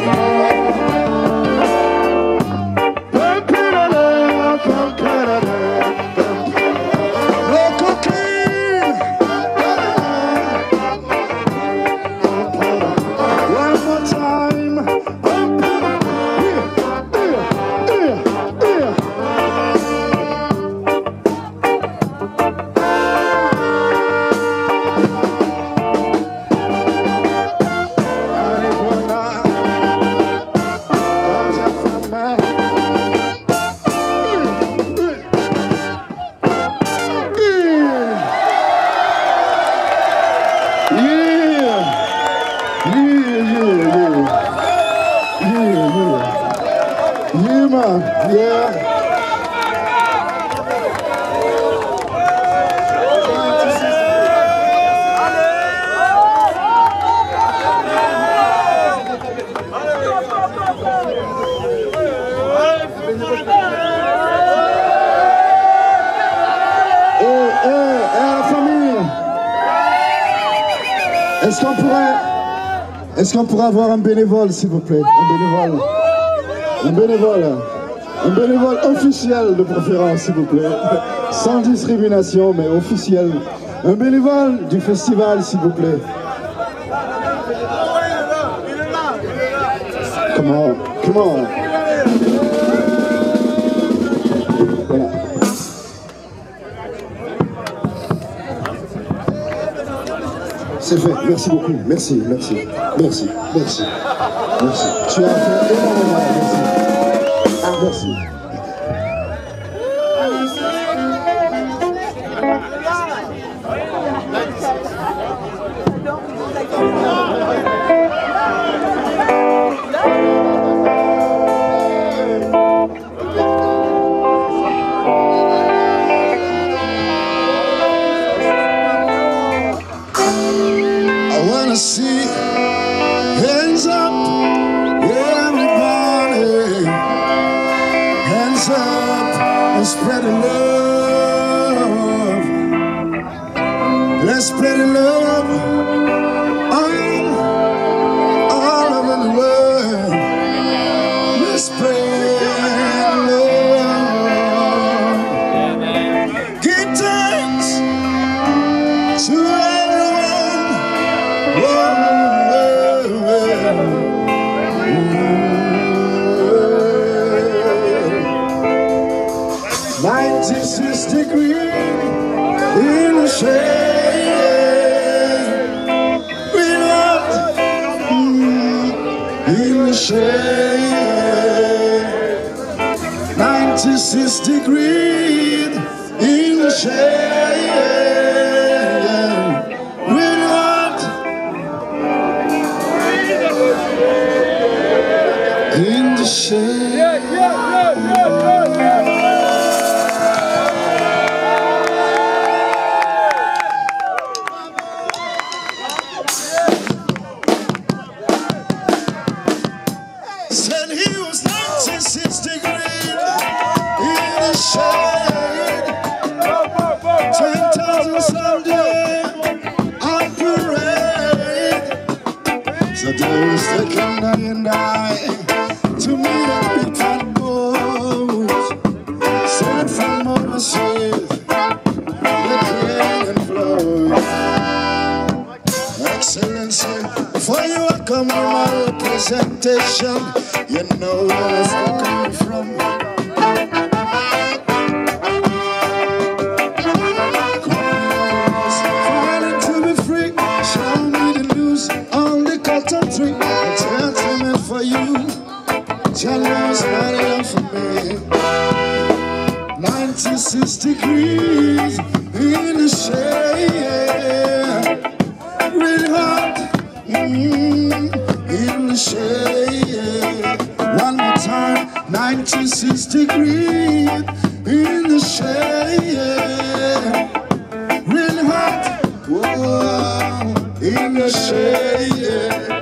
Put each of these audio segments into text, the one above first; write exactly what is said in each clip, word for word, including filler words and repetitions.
Est-ce qu'on pourrait, est-ce qu'on pourrait avoir un bénévole, s'il vous plaît? Un bénévole. Un bénévole. Un bénévole officiel de préférence, s'il vous plaît. Sans discrimination, mais officiel. Un bénévole du festival, s'il vous plaît. Comment? Comment? Voilà. C'est fait, merci beaucoup, merci, merci, merci, merci, merci. Tu as fait énormément, merci. Merci. See, hands up, everybody, hands up, and spread the love. Let's spread the love all, all over the world. Let's spread love. Give thanks to everyone. ninety-six degrees in the shade, we love in the shade. ninety-six degrees in the shade, we love in the shade. Said he was ninety-six degrees in the shade. Ten thousand someday on parade. So there was the candy and I to meet a big fat boat sent from overseas. The train and flow. Excellency, before you welcome my representation, you know where it's coming from. Fighting to be free, show me the news on the cotton tree. A gentleman for you, tell me it's not enough for me. ninety-six degrees in the shade, really hot. Mm, in the shade, one more time, ninety-six degrees in the shade, really hot, whoa, in the shade.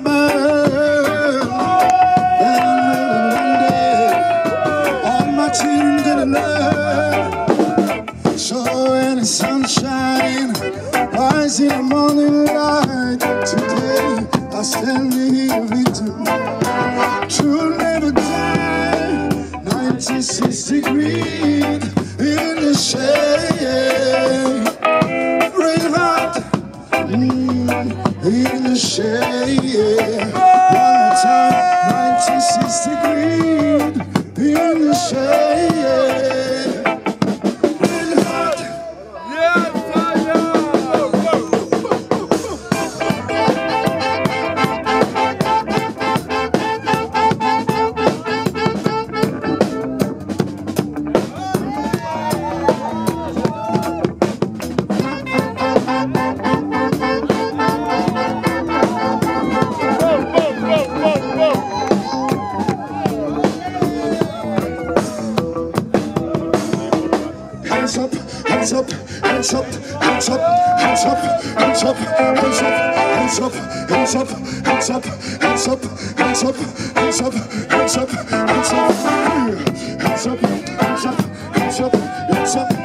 burn. And I know that one day all my children gonna learn. So when the sun's shining, rise in the morning light. Today I stand here victim to never die. ninety-six degrees in the shade, rain hot mm, in the shade. One more time, ninety-six degrees in the shade, rain hot. Yeah, fire! Hands up, hands up, hands up, hands up, hands up, hands up, hands up, hands up, hands up, hands up, hands up, hands up, hands up, hands up, hands up, hands up, hands up, hands up, hands up.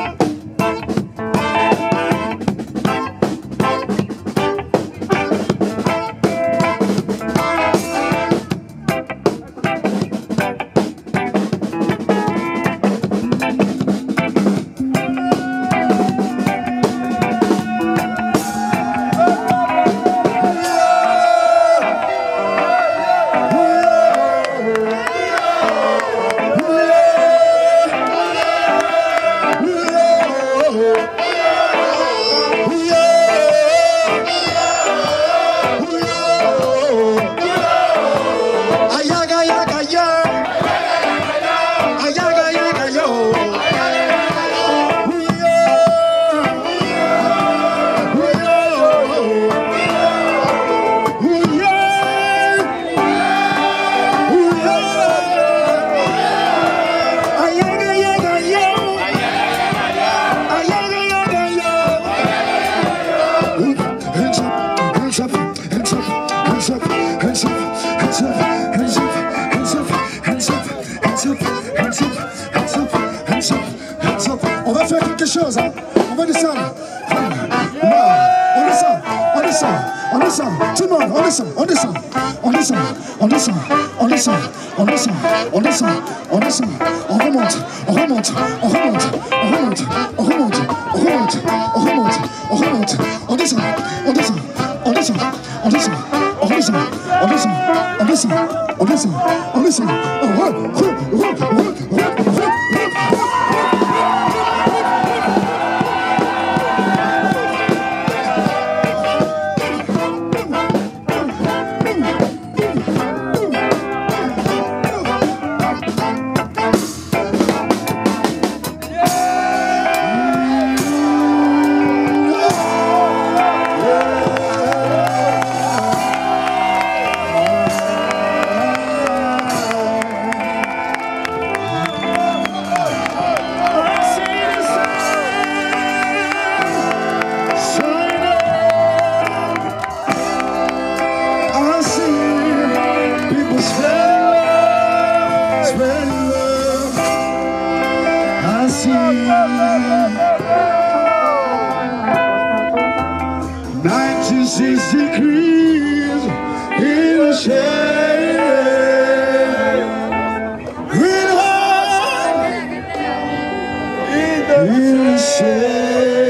On va faire quelque chose, hein. On va descendre. On descend, on descend, on descend. Tout le monde, on descend, on descend, on descend, on descend, on descend, on descend, on descend, on descend. On remonte, on remonte, on remonte, on remonte, on remonte, on remonte, on remonte, on remonte. On descend, on descend, on descend, on descend, on descend, on descend, on descend, on descend, on descend. On re, re, re, re, re, re. ninety-six degrees in the shade, real hard in the shade.